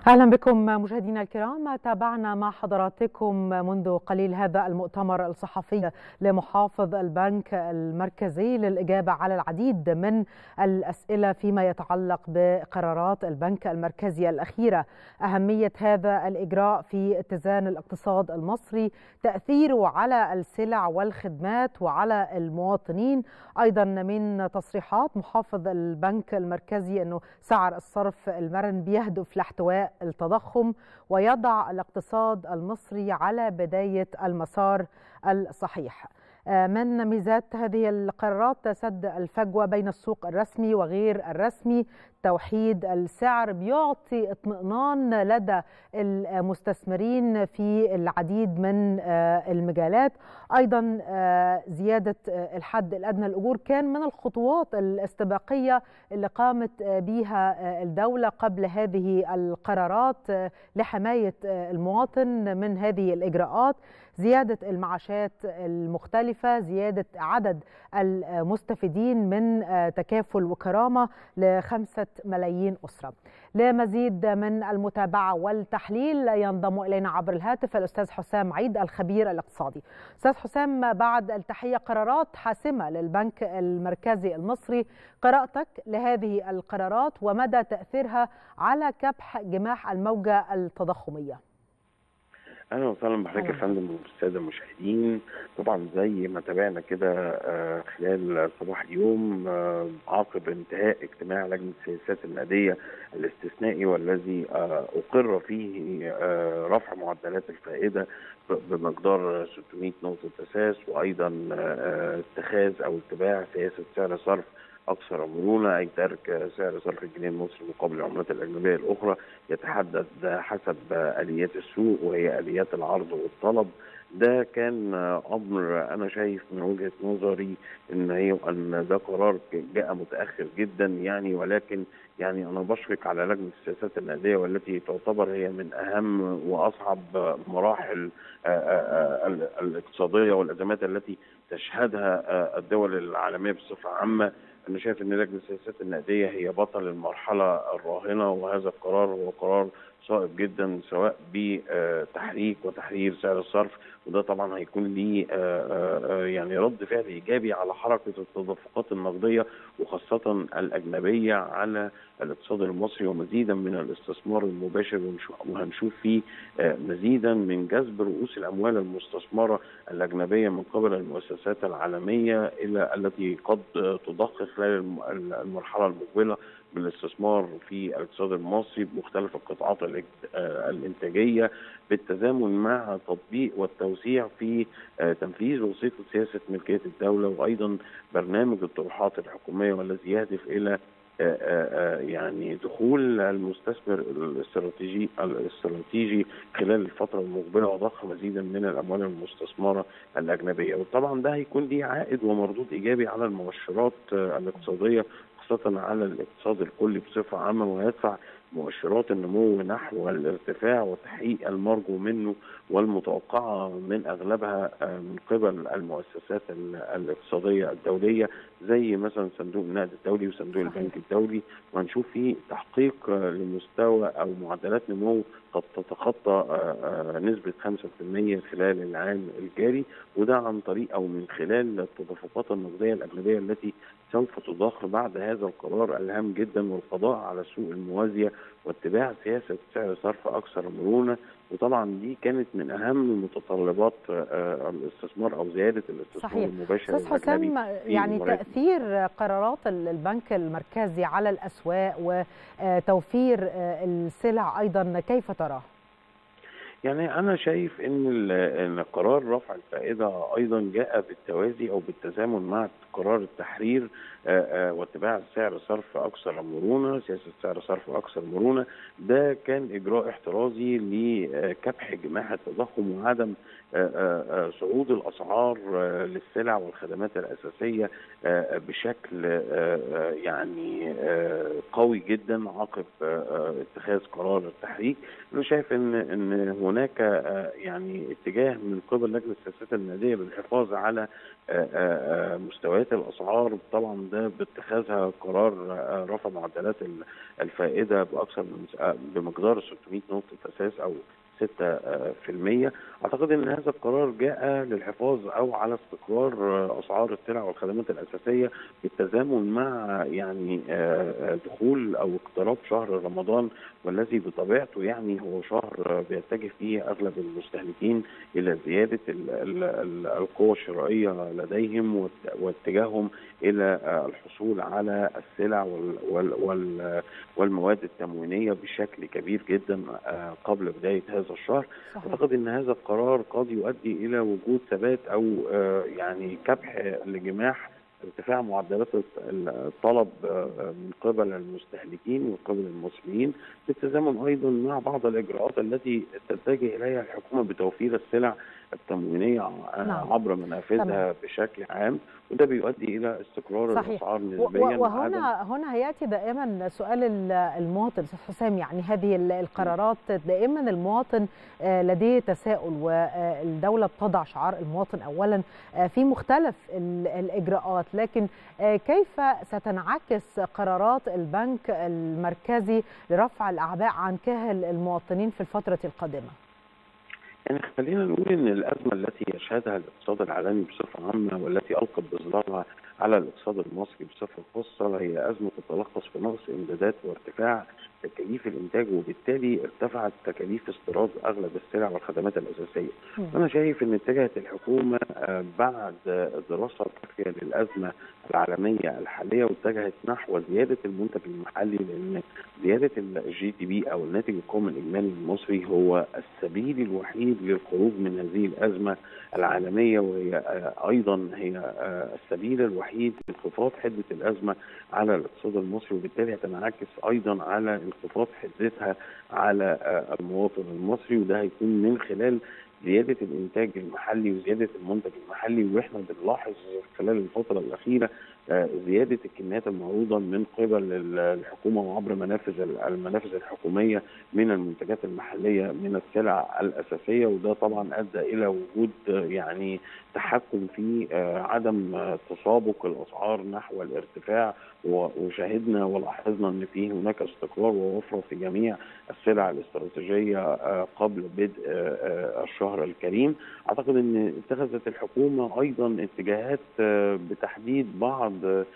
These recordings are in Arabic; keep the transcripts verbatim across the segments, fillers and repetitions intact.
أهلا بكم مشاهدينا الكرام. تابعنا مع حضراتكم منذ قليل هذا المؤتمر الصحفي لمحافظ البنك المركزي للإجابة على العديد من الأسئلة فيما يتعلق بقرارات البنك المركزي الأخيرة، أهمية هذا الإجراء في اتزان الاقتصاد المصري، تأثيره على السلع والخدمات وعلى المواطنين. أيضا من تصريحات محافظ البنك المركزي أنه سعر الصرف المرن بيهدف لاحتواء التضخم ويضع الاقتصاد المصري على بداية المسار الصحيح. من ميزات هذه القرارات سد الفجوة بين السوق الرسمي وغير الرسمي، توحيد السعر بيعطي اطمئنان لدى المستثمرين في العديد من المجالات. أيضا زيادة الحد الأدنى للأجور كان من الخطوات الاستباقية اللي قامت بها الدولة قبل هذه القرارات لحماية المواطن من هذه الإجراءات. زيادة المعاشات المختلفة، زيادة عدد المستفيدين من تكافل وكرامة لخمسة ملايين أسرة. لمزيد من المتابعة والتحليل ينضم إلينا عبر الهاتف الأستاذ حسام عيد الخبير الاقتصادي. أستاذ حسام، بعد التحية، قرارات حاسمة للبنك المركزي المصري، قراءتك لهذه القرارات ومدى تأثيرها على كبح جماح الموجة التضخمية؟ اهلا وسهلا بحضرتك يا فندم والساده المشاهدين. طبعا زي ما تابعنا كده خلال صباح اليوم عقب انتهاء اجتماع لجنه السياسات النقديه الاستثنائي والذي اقر فيه رفع معدلات الفائده بمقدار ستمائة نقطه اساس، وايضا اتخاذ او اتباع سياسه سعر صرف أكثر مرونة، أي ترك سعر صرف الجنيه المصري مقابل العملات الأجنبية الأخرى يتحدد حسب آليات السوق وهي آليات العرض والطلب. ده كان أمر أنا شايف من وجهة نظري إن هي أن ده قرار جاء متأخر جدا يعني، ولكن يعني أنا بشفق على لجنة السياسات النقدية والتي تعتبر هي من أهم وأصعب مراحل الاقتصادية والأزمات التي تشهدها الدول العالمية بصفة عامة. أنا شايف أن لجنة السياسات النقدية هي بطل المرحلة الراهنة، وهذا القرار هو قرار صائب جدا سواء بتحريك وتحرير سعر الصرف، وده طبعا هيكون ليه يعني رد فعل إيجابي على حركة التدفقات النقدية وخاصة الأجنبية على الاقتصاد المصري، ومزيدا من الاستثمار المباشر، وهنشوف فيه مزيدا من جذب رؤوس الأموال المستثمرة الأجنبية من قبل المؤسسات العالمية إلى التي قد تضخ خلال المرحلة المقبلة بالاستثمار في الاقتصاد المصري بمختلف القطاعات الانتاجيه، بالتزامن مع تطبيق والتوسيع في تنفيذ وثيقه سياسه ملكيه الدوله، وايضا برنامج الطروحات الحكوميه والذي يهدف الى يعني دخول المستثمر الاستراتيجي الاستراتيجي خلال الفتره المقبله وضخ مزيدا من الاموال المستثمره الاجنبيه. وطبعا ده هيكون ليه عائد ومردود ايجابي على المؤشرات الاقتصاديه خاصة على الاقتصاد الكلي بصفة عامة، ويدفع مؤشرات النمو نحو الارتفاع وتحقيق المرجو منه والمتوقعة من أغلبها من قبل المؤسسات الاقتصادية الدولية زي مثلا صندوق النقد الدولي وصندوق البنك الدولي. وهنشوف فيه تحقيق لمستوى أو معدلات نمو قد تتخطى نسبة خمسة بالمئة خلال العام الجاري، وده عن طريق أو من خلال التدفقات النقدية الأجنبية التي سوف تضخ بعد هذا القرار الهام جدا، والقضاء على السوق الموازية واتباع سياسة سعر صرف أكثر مرونة. وطبعا دي كانت من أهم متطلبات الاستثمار أو زيادة الاستثمار صحيح. المباشر. أستاذ حسام، يعني تأثير قرارات البنك المركزي على الأسواق وتوفير السلع أيضا كيف تراه؟ يعني أنا شايف إن إن قرار رفع الفائدة أيضا جاء بالتوازي أو بالتزامن مع قرار التحرير واتباع سعر صرف أكثر مرونة، سياسة سعر صرف أكثر مرونة. ده كان إجراء احترازي لكبح جماح التضخم وعدم صعود الأسعار للسلع والخدمات الأساسية بشكل يعني قوي جدا عقب اتخاذ قرار التحريك. أنا شايف إن إن هو هناك يعني اتجاه من قبل لجنة السياسات النقدية للحفاظ على مستويات الأسعار، طبعا ده باتخاذها قرار رفع معدلات الفائدة بأكثر من بمقدار ستمائة نقطة أساس أو ستة في المية. أعتقد أن هذا القرار جاء للحفاظ أو على استقرار أسعار السلع والخدمات الأساسية بالتزامن مع يعني دخول أو اقتراب شهر رمضان، والذي بطبيعته يعني هو شهر بيتجه فيه أغلب المستهلكين إلى زيادة القوة الشرائية لديهم واتجاههم إلى الحصول على السلع والمواد التموينية بشكل كبير جدا قبل بداية هذا الشهر. أعتقد أن هذا القرار قد يؤدي إلى وجود ثبات أو يعني كبح لجماح ارتفاع معدلات الطلب من قبل المستهلكين ومن قبل المصريين، بالتزامن أيضا مع بعض الإجراءات التي تتجه إليها الحكومة بتوفير السلع التموينية عبر منافذها بشكل عام، وده بيؤدي الى استقرار الاسعار نسبيا. وهنا هنا هياتي دائما سؤال المواطن استاذ حسام، يعني هذه القرارات دائما المواطن لديه تساؤل، والدوله بتضع شعار المواطن اولا في مختلف الاجراءات، لكن كيف ستنعكس قرارات البنك المركزي لرفع الاعباء عن كاهل المواطنين في الفتره القادمه؟ يعني خلينا نقول ان الازمه التي يشهدها الاقتصاد العالمي بصفه عامه والتي القت بظلالها على الاقتصاد المصري بصفه خاصه هي ازمه تتلخص في نقص امدادات وارتفاع تكاليف الانتاج، وبالتالي ارتفعت تكاليف استيراد اغلب السلع والخدمات الاساسيه. وانا شايف ان اتجهت الحكومه بعد دراسه كافيه للازمه العالميه الحاليه واتجهت نحو زياده المنتج المحلي، لان زياده الجي دي بي او الناتج القومي الاجمالي المصري هو السبيل الوحيد للخروج من هذه الازمه العالميه، وهي ايضا هي السبيل الوحيد لانخفاض حده الازمه على الاقتصاد المصري، وبالتالي هتنعكس ايضا على انخفاض حدتها على المواطن المصري، وده هيكون من خلال زياده الانتاج المحلي وزياده المنتج المحلي. واحنا بنلاحظ خلال الفتره الاخيره زياده الكميات المعروضه من قبل الحكومه وعبر منافذ المنافذ الحكوميه من المنتجات المحليه من السلع الاساسيه، وده طبعا ادى الى وجود يعني تحكم في عدم تسابق الاسعار نحو الارتفاع، وشاهدنا ولاحظنا ان في هناك استقرار ووفره في جميع السلع الاستراتيجيه قبل بدء الشهر الكريم. اعتقد ان اتخذت الحكومه ايضا اتجاهات بتحديد بعض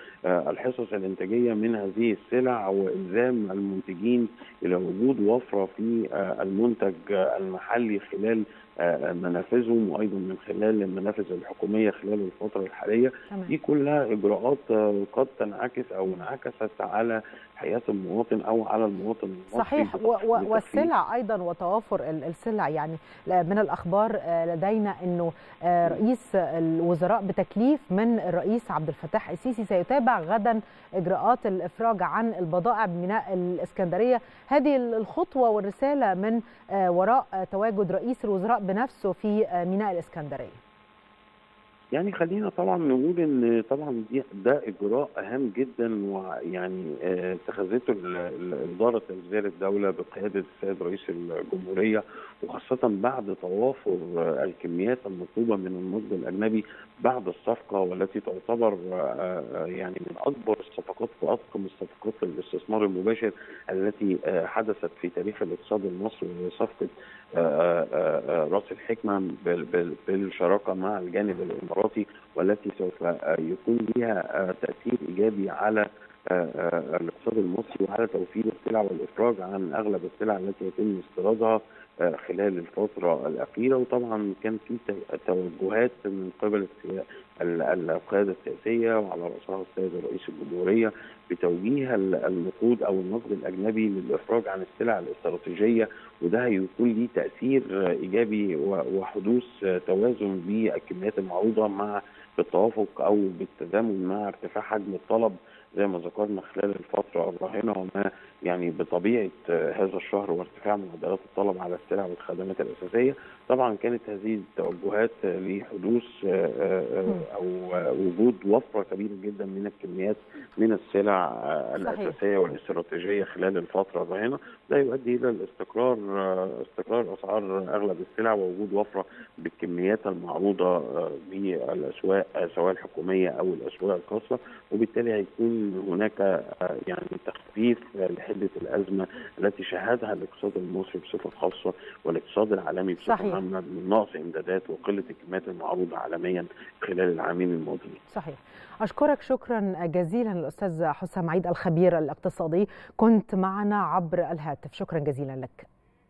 الحصص الانتاجيه من هذه السلع والزام المنتجين الى وجود وفره في المنتج المحلي خلال منافذهم وايضا من خلال المنافذ الحكوميه خلال الفتره الحاليه. دي كلها اجراءات قد تنعكس او انعكست على حياه المواطن او على المواطن المصري. صحيح، والسلع ايضا وتوافر السلع. يعني من الاخبار لدينا انه رئيس الوزراء بتكليف من الرئيس عبد الفتاح السيسي سيتابع غدا اجراءات الافراج عن البضائع بميناء الاسكندريه. هذه الخطوه والرساله من وراء تواجد رئيس الوزراء بنفسه في ميناء الاسكندريه. يعني خلينا طبعا نقول ان طبعا دي ده اجراء هام جدا، ويعني اتخذته اداره وزاره الدوله بقياده السيد رئيس الجمهوريه، وخاصه بعد توافر الكميات المطلوبه من المصدر الاجنبي بعد الصفقه، والتي تعتبر يعني من اكبر الصفقات واضخم الصفقات الاستثمار المباشر التي حدثت في تاريخ الاقتصاد المصري، وهي صفقه راس الحكمه بالشراكه مع الجانب الاماراتي، والتي سوف يكون لها تاثير ايجابي على الاقتصاد المصري وعلى توفير السلع والافراج عن اغلب السلع التي يتم استيرادها خلال الفتره الاخيره. وطبعا كان في توجهات من قبل القياده السياسيه وعلى راسها السيد رئيس الجمهوريه بتوجيه النقود او النقد الاجنبي للافراج عن السلع الاستراتيجيه، وده هيكون ليه تاثير ايجابي وحدوث توازن بالكميات المعروضه مع بالتوافق او بالتزامن مع ارتفاع حجم الطلب زي ما ذكرنا خلال الفتره الراهنه، وما يعني بطبيعه هذا الشهر وارتفاع معدلات الطلب على السلع والخدمات الاساسيه، طبعا كانت هذه التوجهات لحدوث او وجود وفره كبيره جدا من الكميات من السلع الاساسيه والاستراتيجيه خلال الفتره الراهنه. ده يؤدي الى الاستقرار استقرار اسعار اغلب السلع ووجود وفره بالكميات المعروضه بالاسواق سواء الحكوميه او الاسواق الخاصه، وبالتالي هيكون هناك يعني تخفيف لحده الازمه التي شهدها الاقتصاد المصري بصفه خاصه والاقتصاد العالمي بصفه عامه من نقص امدادات وقله الكميات المعروضه عالميا خلال العامين الماضيين. صحيح. أشكرك شكرا جزيلا الأستاذ حسام عيد الخبير الاقتصادي، كنت معنا عبر الهاتف. شكرا جزيلا لك.